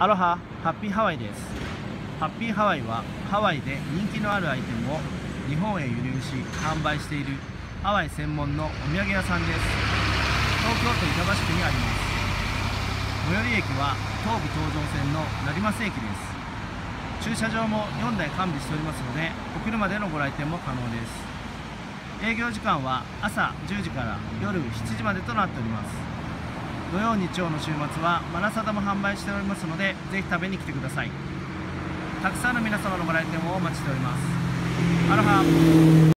アロハ、ハッピーハワイです。ハッピーハワイはハワイで人気のあるアイテムを日本へ輸入し販売しているハワイ専門のお土産屋さんです。東京都板橋区にあります。最寄り駅は東武東上線の成増駅です。駐車場も4台完備しておりますので、お車でのご来店も可能です。営業時間は朝10時から夜7時までとなっております。土曜日曜の週末はマナサダも販売しておりますので、ぜひ食べに来てください。たくさんの皆様のご来店をお待ちしております。アロハ。